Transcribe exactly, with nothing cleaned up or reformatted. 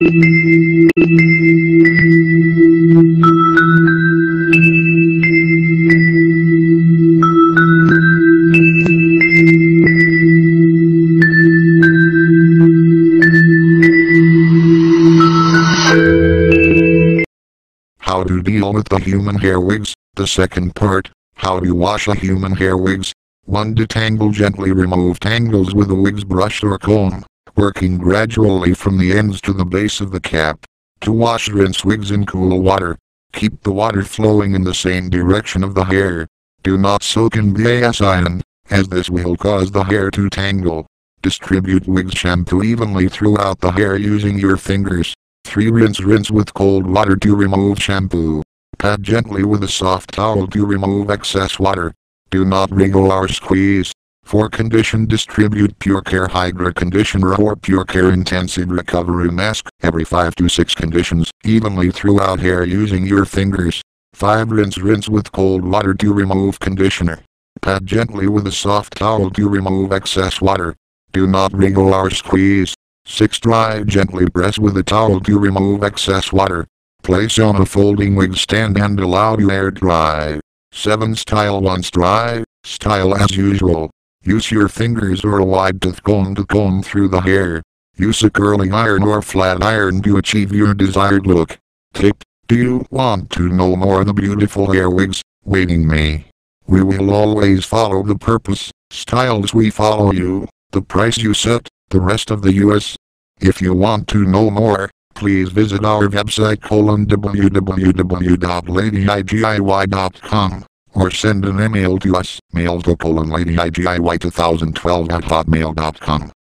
How to deal with the human hair wigs. The second part, how to wash a human hair wigs. one. Detangle. Gently remove tangles with a wig's brush or comb, working gradually from the ends to the base of the cap. To wash, rinse wigs in cool water. Keep the water flowing in the same direction of the hair. Do not soak in vaseline, as this will cause the hair to tangle. Distribute wig shampoo evenly throughout the hair using your fingers. three. Rinse. Rinse with cold water to remove shampoo. Pat gently with a soft towel to remove excess water. Do not wriggle or squeeze. four. Condition. Distribute Pure Care Hydra Conditioner or Pure Care Intensive Recovery Mask every five to six conditions evenly throughout hair using your fingers. five. Rinse. Rinse with cold water to remove conditioner. Pat gently with a soft towel to remove excess water. Do not wriggle or squeeze. six. Dry. Gently press with a towel to remove excess water. Place on a folding wig stand and allow to air dry. seven. Style. Once dry, style as usual. Use your fingers or a wide tooth comb to comb through the hair. Use a curling iron or flat iron to achieve your desired look. Tip: do you want to know more of the beautiful hair wigs waiting me? We will always follow the purpose, styles we follow you, the price you set, the rest of the U S. If you want to know more, please visit our website colon w w w dot lady i g i y dot com, or send an email to us, mail to colon lady i g i y two thousand twelve at hotmail dot com.